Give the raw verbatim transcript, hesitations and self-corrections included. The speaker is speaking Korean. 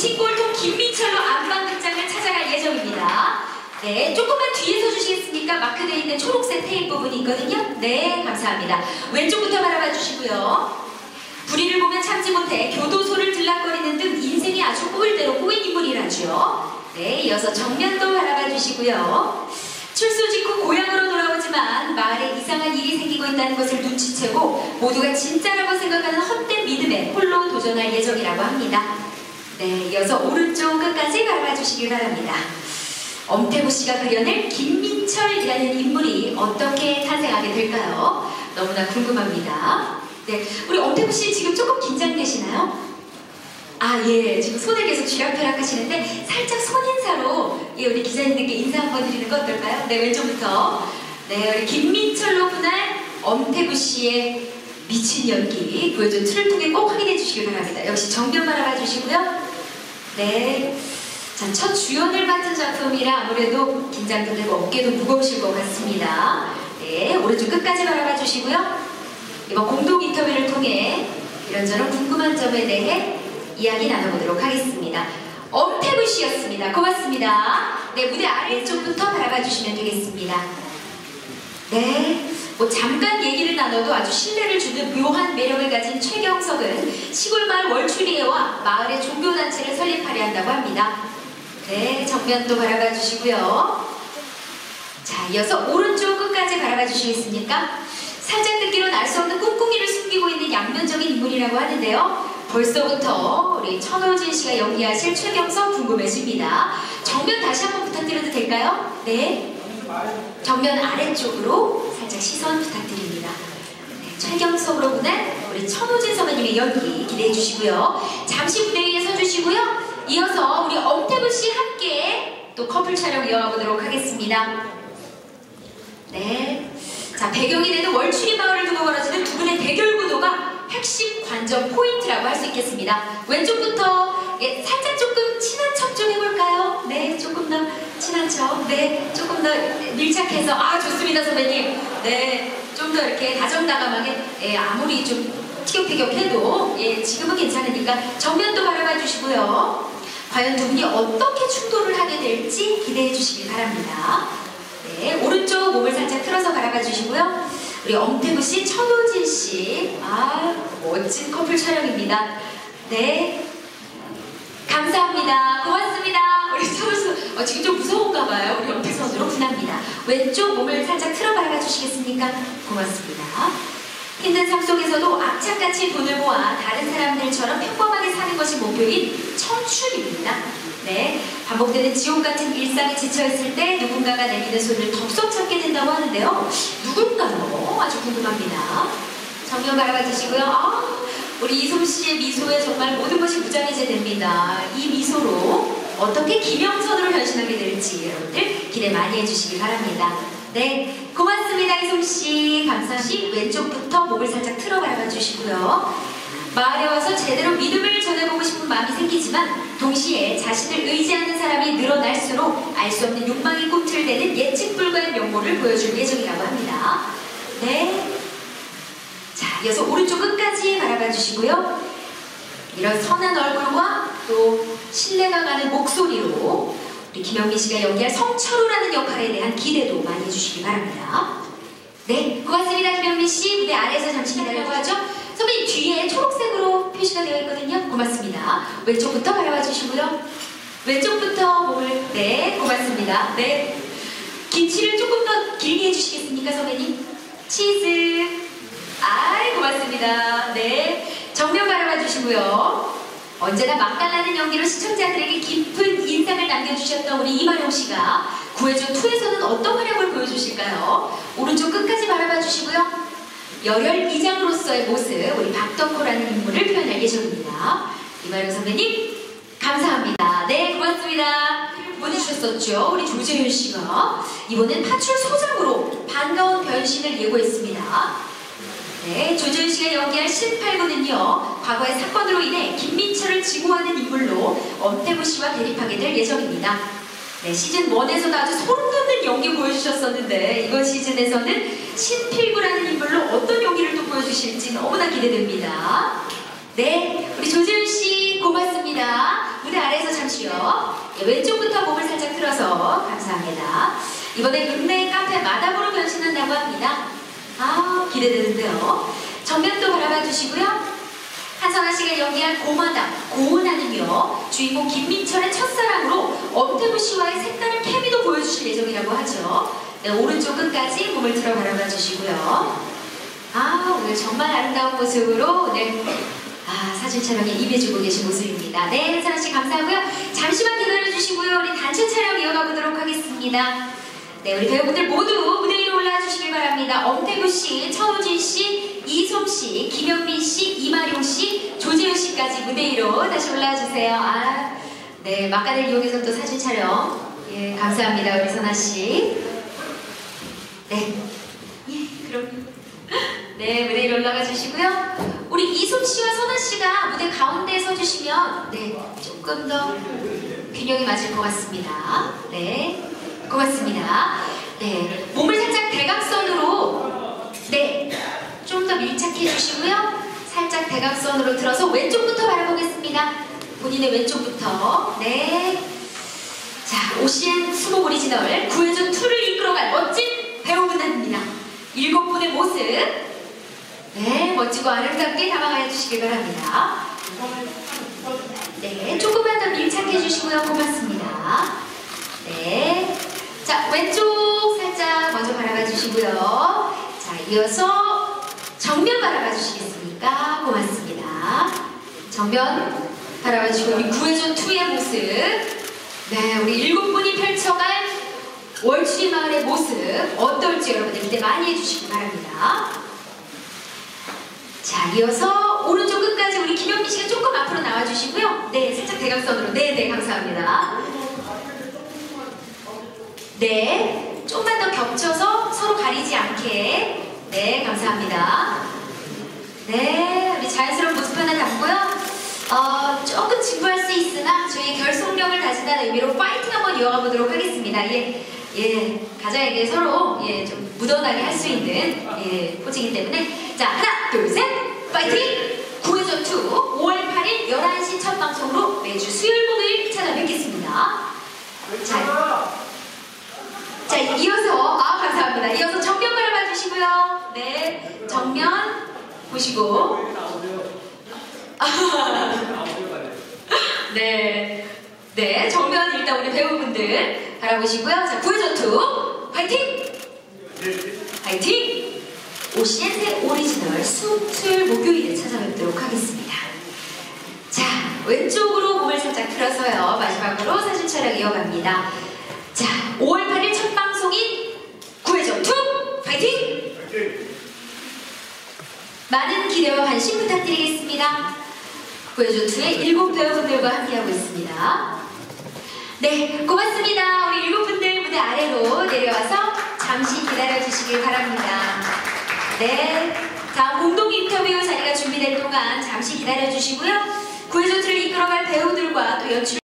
신골통 김민철로 안방 극장을 찾아갈 예정입니다. 네, 조금만 뒤에 서주시겠습니까? 마크되어 있는 초록색 테이프 부분이 있거든요. 네, 감사합니다. 왼쪽부터 바라봐 주시고요. 불의를 보면 참지 못해 교도소를 들락거리는 등 인생이 아주 꼬일 대로 꼬인 인물이라죠. 네, 이어서 정면도 바라봐 주시고요. 출소 직후 고향으로 돌아오지만 마을에 이상한 일이 생기고 있다는 것을 눈치채고 모두가 진짜라고 생각하는 헛된 믿음에 홀로 도전할 예정이라고 합니다. 네, 이어서 오른쪽 끝까지 바라봐 주시길 바랍니다. 엄태구 씨가 그려낼 김민철이라는 인물이 어떻게 탄생하게 될까요? 너무나 궁금합니다. 네, 우리 엄태구 씨 지금 조금 긴장되시나요? 아, 예, 지금 손을 계속 쥐락펴락 하시는데 살짝 손인사로 예, 우리 기자님들께 인사 한번 드리는 거 어떨까요? 네, 왼쪽부터. 네, 우리 김민철로 분할 엄태구 씨의 미친 연기 보여준 틀을 통해 꼭 확인해 주시길 바랍니다. 역시 정면 바라봐 주시고요. 네, 자, 첫 주연을 맡은 작품이라 아무래도 긴장도 되고 어깨도 무거우실 것 같습니다. 네, 오른쪽 끝까지 바라봐 주시고요. 이번 공동 인터뷰를 통해 이런저런 궁금한 점에 대해 이야기 나눠보도록 하겠습니다. 엄태구 씨였습니다. 고맙습니다. 네, 무대 아래쪽부터 바라봐 주시면 되겠습니다. 네, 뭐 잠깐 얘기를 나눠도 아주 신뢰를 주는 묘한 매력을 가진 최경석은 시골마을 월추리회와 마을의 종교단체를 설립하려 한다고 합니다. 네, 정면도 바라봐 주시고요. 자, 이어서 오른쪽 끝까지 바라봐 주시겠습니까? 살짝 듣기로는 알 수 없는 꿍꿍이를 숨기고 있는 양면적인 인물이라고 하는데요. 벌써부터 우리 천호진 씨가 연기하실 최경석 궁금해집니다. 정면 다시 한번 부탁드려도 될까요? 네. 정면 아래쪽으로 살짝 시선 부탁드립니다. 네, 최경석으로 분한 우리 천호진 선배님의 연기 기대해 주시고요. 잠시 무대 위에 서주시고요. 이어서 우리 엄태구 씨 함께 또 커플 촬영 이어가보도록 하겠습니다. 네. 자, 배경이 되는 월추리 마을을 두고 벌어지는 두 분의 대결 구도가 핵심 관전 포인트라고 할 수 있겠습니다. 왼쪽부터 예, 살짝 조금 친한 척 좀 해볼까요? 네, 조금 더 친한 척. 네, 조금 더 밀착해서. 아, 좋습니다, 선배님. 네, 좀 더 이렇게 다정다감하게. 예, 아무리 좀 티격태격해도 예, 지금은 괜찮으니까 정면도 바라봐 주시고요. 과연 두 분이 어떻게 충돌을 하게 될지 기대해 주시길 바랍니다. 네, 오른쪽 몸을 살짝 틀어서 바라봐 주시고요. 우리 엄태구 씨, 천호진 씨, 아, 멋진 커플 촬영입니다. 네, 감사합니다. 고맙습니다. 우리 선수, 어, 지금 좀 무서운가 봐요. 우리 엄태구 선수로 분합니다. 왼쪽 몸을 살짝 틀어 바라봐 주시겠습니까? 고맙습니다. 힘든 삶 속에서도 악착같이 돈을 모아 다른 사람들처럼 평범하게 사는 것이 목표인 청춘입니다. 네, 반복되는 지옥 같은 일상에 지쳐있을 때 누군가가 내미는 손을 덥석 잡게 된다고 하는데요. 누군가요? 아주 궁금합니다. 정면 바라봐 주시고요. 아, 우리 이솜 씨의 미소에 정말 모든 것이 무장해제 됩니다. 이 미소로 어떻게 김영선으로 변신하게 될지 여러분들 기대 많이 해주시기 바랍니다. 네, 고맙습니다. 이솜 씨. 감사합니다. 왼쪽부터 목을 살짝 틀어 바라봐 주시고요. 마을에 와서 제대로 믿음을 전해보고 싶은 마음이 생기지만 동시에 자신을 의지하는 사람이 늘어날수록 알 수 없는 욕망이 꿈틀대는 예측 불가의 면모를 보여줄 예정이라고 합니다. 네. 자, 이어서 오른쪽 끝까지 바라봐 주시고요. 이런 선한 얼굴과 또 신뢰가 가는 목소리로 우리 김영민 씨가 연기할 성철우라는 역할에 대한 기대도 많이 해주시기 바랍니다. 네, 고맙습니다. 김영민 씨. 무대 아래에서 잠시 기다려고 하죠. 선배님 뒤에 초록색으로 표시가 되어 있거든요. 고맙습니다. 왼쪽부터 바라봐 주시고요. 왼쪽부터 몸을. 네, 고맙습니다. 네, 김치를 조금 더 길게 해주시겠습니까, 선배님? 치즈. 아이, 고맙습니다. 네, 정면 바라봐 주시고요. 언제나 맛깔나는 연기로 시청자들에게 깊은 인상을 남겨주셨던 우리 이만용 씨가 구해준 이에서는 어떤 활약을 보여주실까요? 오른쪽 끝까지 바라봐 주시고요. 열혈 이장으로서의 모습, 우리 박덕호라는 인물을 표현할 예정입니다. 이만용 선배님, 감사합니다. 네, 고맙습니다. 보내주셨었죠. 우리 조재윤 씨가 이번엔 파출 소장으로 반가운 변신을 예고했습니다. 네, 조재윤 씨가 연기할 신팔구는요, 과거의 사건으로 인해 김민철을 증오하는 인물로 엄태구 씨와 대립하게 될 예정입니다. 네, 시즌 일에서도 아주 소름 돋는 연기 보여주셨었는데 이번 시즌에서는 신필구라는 인물로 어떤 연기를 또 보여주실지 너무나 기대됩니다. 네, 우리 조재윤 씨 고맙습니다. 무대 아래에서 잠시요. 예, 왼쪽부터 몸을 살짝 틀어서 감사합니다. 이번에 읍내 카페 마담으로 변신한다고 합니다. 아, 기대되는데요. 정면도 바라봐 주시고요. 한선아 씨가 연기한 고마담, 고은하는요, 주인공 김민철의 첫사랑으로 엄태구 씨와의 색다른 케미도 보여주실 예정이라고 하죠. 네, 오른쪽 끝까지 몸을 틀어 바라봐 주시고요. 아, 오늘 정말 아름다운 모습으로 네, 아, 사진 촬영에 임해주고 계신 모습입니다. 네, 한선아 씨 감사하고요. 잠시만 기다려 주시고요. 우리 단체 촬영 이어가 보도록 하겠습니다. 네, 우리 배우분들 모두 무대 위로 올라와 주시길 바랍니다. 엄태구 씨, 차우진 씨, 이솜 씨, 김영민 씨, 이마룡 씨, 조재훈 씨까지 무대 위로 다시 올라와 주세요. 아, 네, 막간을 이용해서 또 사진 촬영. 예, 감사합니다, 우리 선아 씨. 네, 예, 그럼 네, 무대 위로 올라가 주시고요. 우리 이솜 씨와 선아 씨가 무대 가운데에 서주시면 네, 조금 더 균형이 맞을 것 같습니다. 네. 고맙습니다. 네, 몸을 살짝 대각선으로 네, 좀 더 밀착해 주시고요. 살짝 대각선으로 들어서 왼쪽부터 바라보겠습니다. 본인의 왼쪽부터. 네. 자, 오시안 수목 오리지널 구해준 이를 이끌어갈 멋진 배우분입니다. 일곱 분의 모습 네, 멋지고 아름답게 담아가 주시길 바랍니다. 네, 조금만 더 밀착해 주시고요. 고맙습니다. 네. 자, 왼쪽 살짝 먼저 바라봐 주시고요. 자, 이어서 정면 바라봐 주시겠습니까? 고맙습니다. 정면 바라봐 주시고 우리 구해준 이의 모습 네, 우리 일곱 분이 펼쳐갈 월추리 마을의 모습 어떨지 여러분들 기대 많이 해주시기 바랍니다. 자, 이어서 오른쪽 끝까지 우리 김영민 씨가 조금 앞으로 나와 주시고요. 네, 살짝 대각선으로. 네, 네, 감사합니다. 네, 좀만 더 겹쳐서 서로 가리지 않게. 네, 감사합니다. 네, 우리 자연스러운 모습 하나 담고요. 어, 조금 진부할 수 있으나 저희 결속력을 다진다는 의미로 파이팅 한번 이어가 보도록 하겠습니다. 예, 예, 가장에게 서로 예, 좀 묻어나게 할 수 있는 예, 포즈이기 때문에 자, 하나, 둘, 셋, 파이팅! 구해줘 투 오월 팔일 열한 시 첫 방송으로 매주 수요일 목요일 찾아뵙겠습니다. 자, 자, 이어서 아 감사합니다. 이어서 정면 바라봐 주시고요. 네, 정면 보시고. 네, 네, 정면 일단 우리 배우분들 바라보시고요. 자, 구해줘 투 화이팅! 화이팅! 오시엔세 오리지널 수, 수요일 목요일에 찾아뵙도록 하겠습니다. 자, 왼쪽으로 몸을 살짝 틀어서요. 마지막으로 사진 촬영 이어갑니다. 자, 오월 팔일 첫 방송인 구해줘 투 파이팅! 많은 기대와 관심 부탁드리겠습니다. 구해줘 투의 일곱 배우분들과 함께하고 있습니다. 네, 고맙습니다. 우리 일곱 분들 무대 아래로 내려와서 잠시 기다려주시길 바랍니다. 네, 다음 공동 인터뷰 자리가 준비될 동안 잠시 기다려주시고요. 구해줘 투를 이끌어갈 배우들과 또 연출